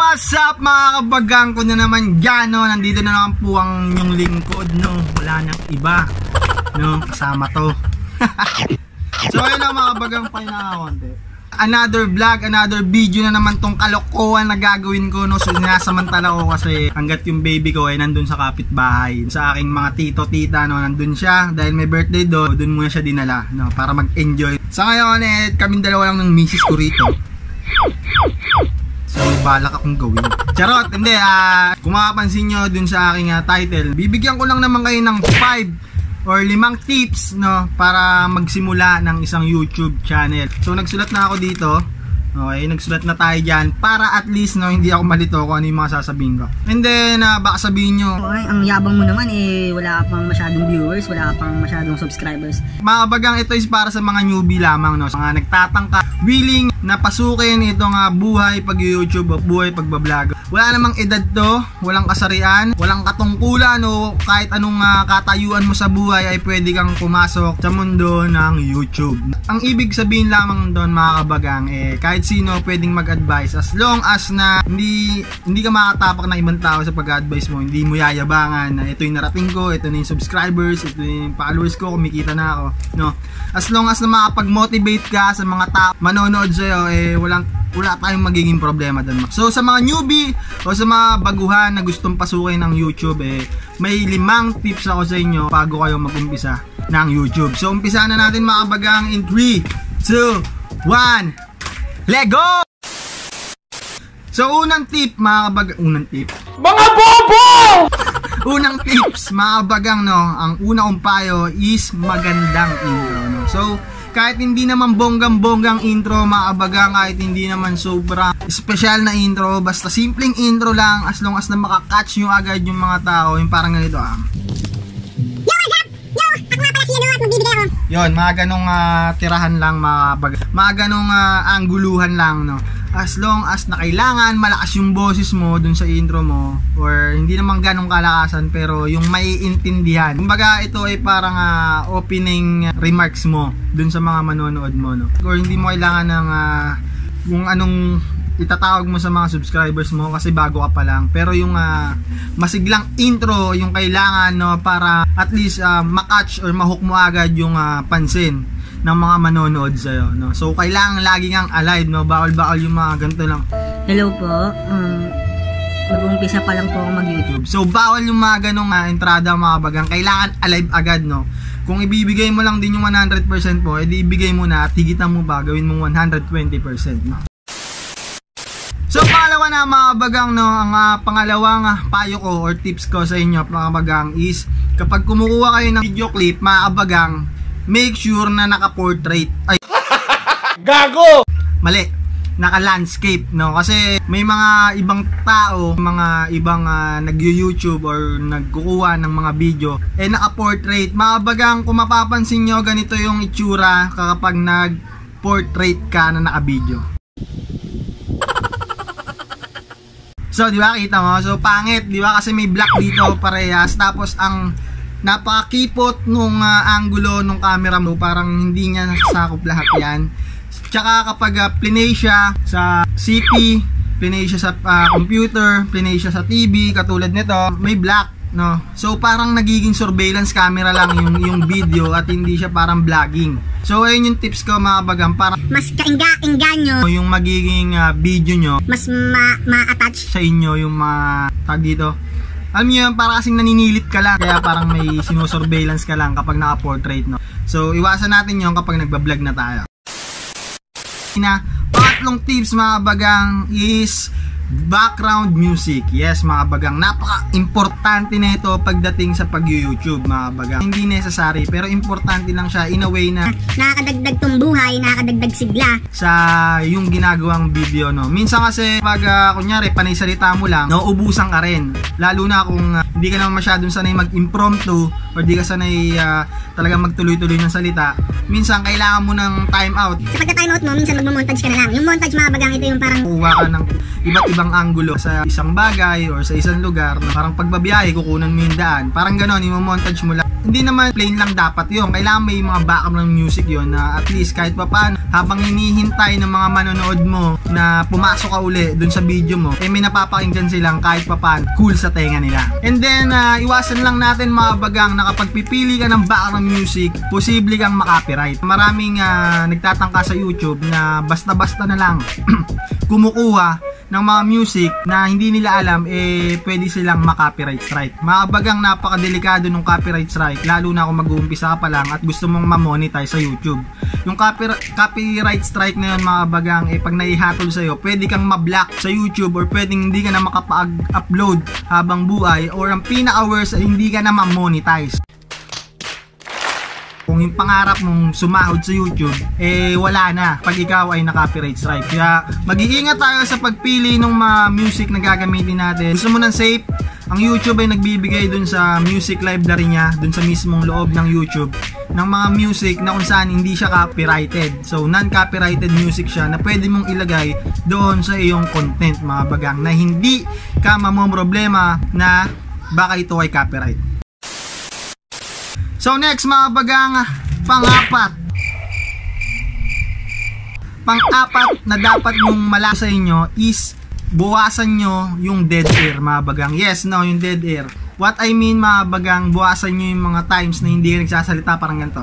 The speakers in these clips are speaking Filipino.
What's up mga kabagang ko na naman dyan, no? Nandito na naman po ang yung lingkod, no? Wala nang iba, no? Kasama to. So ayun na mga kabagang, pa na konti. Another vlog, another video na naman tong kalokohan na gagawin ko, no? So sinasamantala ko kasi hanggat yung baby ko ay nandun sa kapitbahay. Sa aking mga tito, tita, no? Nandun siya dahil may birthday do, dun muna siya dinala, no? Para mag-enjoy. Sa ngayon, kaming dalawa lang ng misis ko rito. So balak akong gawin. Charot, hindi. Kung makapansin nyo dun sa aking title, bibigyan ko lang naman kayo ng 5 or 5 tips, no, para magsimula ng isang YouTube channel. So nagsulat na ako dito. Okay, nagsulat na tayo dyan para at least, no, hindi ako malito kung ano yung mga sasabihin ko. And then baka sabihin nyo, okay, ang yabang mo naman wala pang masyadong viewers, wala pang masyadong subscribers. Mga kabagang, ito is para sa mga newbie lamang, no, sa mga nagtatangka, willing na pasukin itong buhay pag-YouTube o buhay pagbablog. Wala namang edad to, walang kasarian, walang katungkulan o kahit anong katayuan mo sa buhay ay pwede kang pumasok sa mundo ng YouTube. Ang ibig sabihin lamang doon mga kabagang, kahit sino pwedeng mag-advise as long as na hindi ka makatapak na ibang tao sa pag-advise mo, hindi mo yayabangan na ito yung narating ko, ito na yung subscribers, ito yung followers ko, kumikita na ako, no? As long as na makapag-motivate ka sa mga tao manonood sa'yo, wala tayong magiging problema doon. So sa mga newbie o sa mga baguhan na gustong pasukin ng YouTube, may 5 tips ako sa inyo bago kayo mag-umpisa ng YouTube. So umpisa na natin mga kabagang in 3, 2, 1, let's go! So unang tip mga kabagang, mga bobo! Unang tips mga kabagang, no, ang una kong payo is magandang intro, no. So kahit hindi naman bonggang-bonggang intro mga kabagang, kahit hindi naman sobra special na intro, basta simpleng intro lang, as long as na makakatch nyo agad yung mga tao, yung parang ganito Yon, mga ganong tirahan lang mga ganong angguluhan lang, no. As long as na kailangan malakas yung boses mo dun sa intro mo, or hindi naman ganong kalakasan pero yung maiintindihan. Kumbaga ito ay parang opening remarks mo dun sa mga manonood mo, no. Or hindi mo kailangan ng kung anong itatawag mo sa mga subscribers mo kasi bago ka pa lang, pero yung masiglang intro yung kailangan, no, para at least makatch or mahook mo agad yung pansin ng mga manonood sa'yo, no. So kailangan lagi kang alive, no. Bawal yung mga ganito lang. Hello po, mag-uumpisa pa lang po ako mag-YouTube. So bawal yung mga ganong entrada mga bagang, kailangan alive agad, no. Kung ibibigay mo lang din yung 100% po, edi ibigay mo na at higitan mo ba, gawin mong 120%, no. So pangalawa na mga bagang, no, ang pangalawang payo ko or tips ko sa inyo mga bagang is kapag kumukuha kayo ng video clip mga bagang, make sure na naka-portrait. Ay, gago! Mali, naka-landscape, no? Kasi may mga ibang tao, mga ibang nag-YouTube or nagkukuha ng mga video, naka-portrait. Mga bagang, kung mapapansin nyo, ganito yung itsura kapag nag-portrait ka na naka-video. So, di ba, kita mo? So, pangit, di ba? Kasi may black dito parehas. Tapos, ang napakipot nung angulo nung camera mo, parang hindi niya nasasakop lahat yan. Tsaka kapag plinay siya sa CP, plinay siya sa computer, plinay siya sa TV, katulad nito, may black, no? So, parang nagiging surveillance camera lang yung video at hindi siya parang vlogging. So, ayun yung tips ko mga bagang, para mas kainganyo yung magiging video nyo, mas ma-attach sa inyo yung mga tag dito. Alam nyo yun, para kasing naninilip ka lang, kaya parang may sinusurveillance ka lang kapag naka-portrait, no? So, iwasan natin yun kapag nagbablog na tayo. Pangatlong tips mga bagang is background music. Yes mga bagang, napaka-importante na ito pagdating sa pag-YouTube mga bagang. Hindi necessary pero importante lang siya in a way na nakakadagdag tumbuhay, nakakadagdag sigla sa yung ginagawang video, no. Minsan kasi pag kunyari panay salita mo lang, nauubusan ka rin, lalo na kung hindi ka naman masyadong sanay mag-impromptu or di ka sanay talagang magtuloy-tuloy ng salita. Minsan kailangan mo ng time out. Sa pagka-time out mo, minsan magmo-montage ka na lang. Yung montage mga bagang, ito yung parang kuha ka ng iba't ibang angulo sa isang bagay or sa isang lugar, na parang pagbabiyahe kukunan mo yung daan, parang ganon, i-montage mo lang. Hindi naman plain lang dapat yun, kailangan may mga backup ng music yun na at least kahit pa paano habang hinihintay ng mga manonood mo na pumasok ka uli dun sa video mo, may napapakinggan silang kahit pa paano cool sa tenga nila. And then iwasan lang natin mga bagang na kapag pipili ka ng background music, posible kang makopyright. Maraming nagtatangka sa YouTube na basta-basta na lang kumukuha ng mga music na hindi nila alam, pwede silang makopyright strike. Mga bagang napakadelikado ng copyright strike, lalo na kung mag-uumpisa ka pa lang at gusto mong ma-monetize sa YouTube. Yung copyright strike na yun mga bagang, pag naihatol sa'yo, pwede kang ma-block sa YouTube or pwedeng hindi ka na makapag-upload habang buhay, or ang pinaka-worst ay hindi ka na ma-monetize. Kung yung pangarap mong sumahod sa YouTube, wala na pag ikaw ay na-copyright strike. Kaya mag-iingat tayo sa pagpili ng mga music na gagamitin natin. Gusto mo ng safe? Ang YouTube ay nagbibigay dun sa music library niya, dun sa mismong loob ng YouTube, ng mga music na kung saan hindi siya copyrighted. So non-copyrighted music siya na pwede mong ilagay doon sa iyong content mga bagang, na hindi ka mamomroblema na baka ito ay copyright. So next mga bagang, pang-apat na dapat nyong malaman sa inyo is buwasan nyo yung dead air mga bagang. Yes, no, yung dead air. What I mean mga bagang, buwasan nyo yung mga times na hindi ka nagsasalita, parang ganito.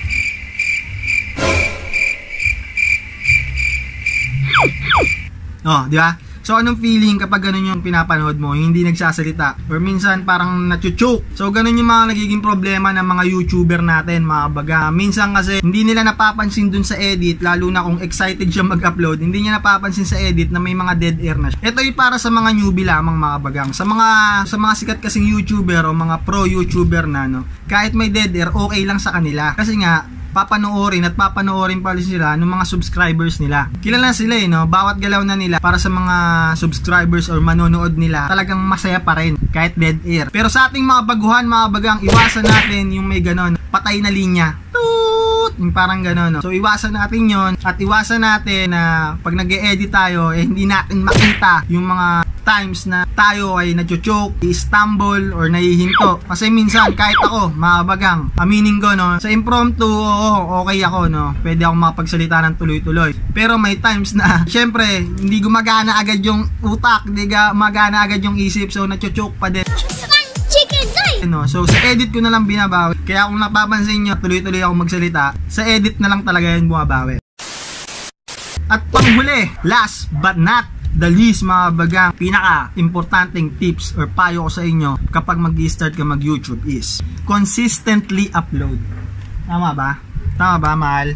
Oh, di ba? So anong feeling kapag ganun yung pinapanood mo, yung hindi nagsasalita, or minsan parang nachuchoke? So ganun yung mga nagiging problema ng mga YouTuber natin mga baga. Minsan kasi hindi nila napapansin dun sa edit, lalo na kung excited siya mag-upload, hindi niya napapansin sa edit na may mga dead air na siya. Ito ay para sa mga newbie lamang mga bagang. Sa mga sikat kasing YouTuber o mga pro YouTuber na, no, kahit may dead air, okay lang sa kanila. Kasi nga papanoorin pa sila ng mga subscribers nila. Kilala sila no? Bawat galaw na nila para sa mga subscribers or manonood nila, talagang masaya pa rin kahit dead air. Pero sa ating mga baguhan mga bagang, iwasan natin yung may ganon, patay na linya, yung parang ganon, no? So iwasan natin yon, at iwasan natin na pag nag-e-edit tayo, hindi natin makita yung mga times na tayo ay nachochoke, i-stumble or nahihinto. Kasi minsan kahit ako mga bagang, aminin ko no, sa impromptu, okay ako no, pwede akong makapagsalita ng tuloy-tuloy. Pero may times na syempre hindi gumagana agad yung utak, hindi gumagana agad yung isip, so nachochoke pa din. No, so sa edit ko na lang binabawi. Kaya kung napapansin nyo, tuloy-tuloy ako magsalita, sa edit na lang talaga yun bumabawi. At panghuli, last but not the least mga bagang, pinaka-importanting tips or payo ko sa inyo kapag mag-start ka mag-YouTube is consistently upload. Tama ba? Tama ba, mahal?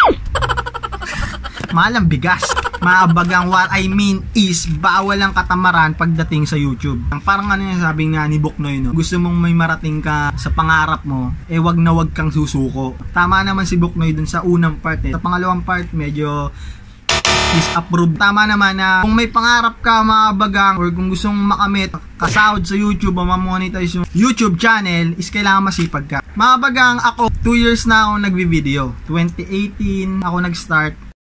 Mahal ang bigas. Mga bagang, what I mean is bawal ang katamaran pagdating sa YouTube. Parang ano yung sabi nga ni Buknoy, no? Gusto mong may marating ka sa pangarap mo, wag na wag kang susuko. Tama naman si Buknoy dun sa unang part. Sa pangalawang part, medyo disapprove. Tama naman na kung may pangarap ka mga bagang, or kung gustong makamit, kasahod sa YouTube o ma-monetize yung YouTube channel, is kailangan masipag ka. Mga bagang, ako 2 years na ako nagvi-video. 2018 ako nag-start.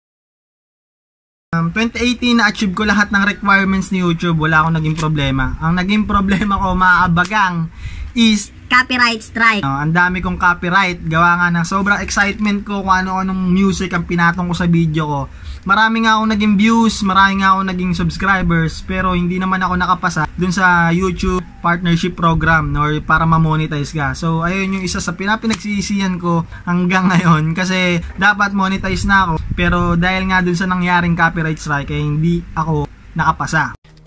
2018 na-achieve ko lahat ng requirements ni YouTube, wala akong naging problema. Ang naging problema ko mga bagang is copyright strike. Ang dami kong copyright, gawa nga ng sobrang excitement ko kung ano-anong music ang pinatong ko sa video ko. Marami nga akong naging views, marami nga akong naging subscribers, pero hindi naman ako nakapasa dun sa YouTube partnership program, no, or para ma-monetize ka. So ayun yung isa sa pinagsisisihan ko hanggang ngayon, kasi dapat monetize na ako, pero dahil nga dun sa nangyaring copyright strike ay hindi ako nakapasa.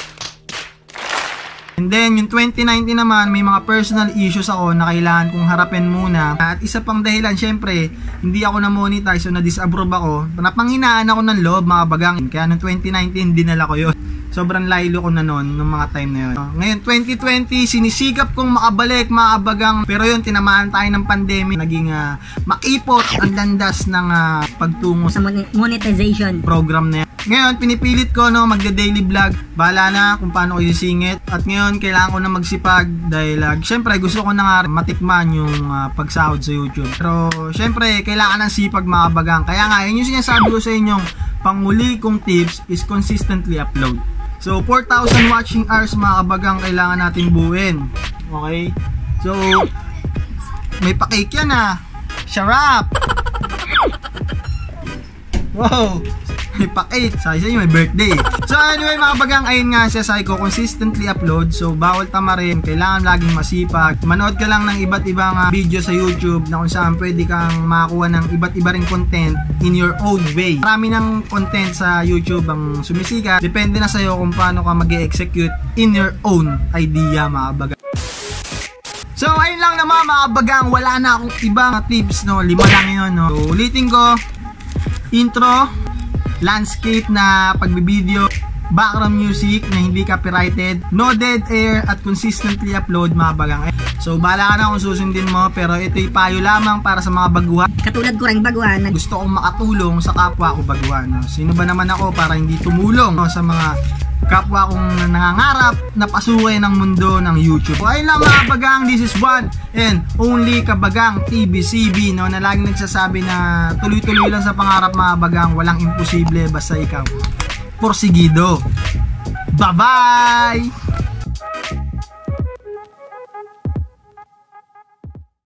And then, yung 2019 naman, may mga personal issues ako na kailangan kong harapin muna. At isa pang dahilan, syempre, hindi ako na-monetize o na-disapprove ako. Napanghinaan ako ng loob, mga bagang. Kaya noong 2019, dinala ko yun. Sobrang laylo ko na noon, nung mga time na yun. Ngayon, 2020, sinisikap kong makabalik, mga bagang. Pero yun, tinamaan tayo ng pandemic. Naging makipot ang landas ng pagtungo sa monetization program na yan. Ngayon, pinipilit ko no, magda-daily vlog. Bahala na kung paano ko isisingit. At ngayon, kailangan ko na magsipag dahil syempre, gusto ko na nga matikman yung pagsahod sa YouTube. Pero syempre, kailangan ng sipag mga bagang. Kaya nga, yun yung sinasabi ko sa inyong panghuli kong tips is consistently upload. So 4,000 watching hours mga kabagang kailangan natin buuin. Okay? So may pa-cake yan ah. Sharap! Wow! May pa-cake. Sabi sa inyo, may birthday. So anyway mga kabagang, ayun nga siya, sabi ko, consistently upload. So bawal tamarin, kailangan laging masipag. Manood ka lang ng iba't ibang video sa YouTube na kung saan pwede kang makakuha ng iba't iba ring content in your own way. Marami ng content sa YouTube ang sumisikat. Depende na sa'yo kung paano ka mag-execute in your own idea mga kabagang. So ayun lang naman mga kabagang, wala na akong ibang tips, no? 5 lang yun, no? So ulitin ko, intro, landscape na pagbibideo, background music na hindi copyrighted, no dead air, at consistently upload mga bagang. So bahala ka na kung susundin mo, pero ito'y payo lamang para sa mga baguhan. Katulad ko rin baguhan. Gusto kong makatulong sa kapwa ko baguhan, no? Sino ba naman ako para hindi tumulong, no, sa mga kapwa kong nangangarap na pasukin ng mundo ng YouTube. So ayun lang mga bagang, this is one and only Kabagang TVCB, no, na laging nagsasabi na tuloy-tuloy lang sa pangarap mga bagang, walang imposible basta ikaw porsigido. Bye bye!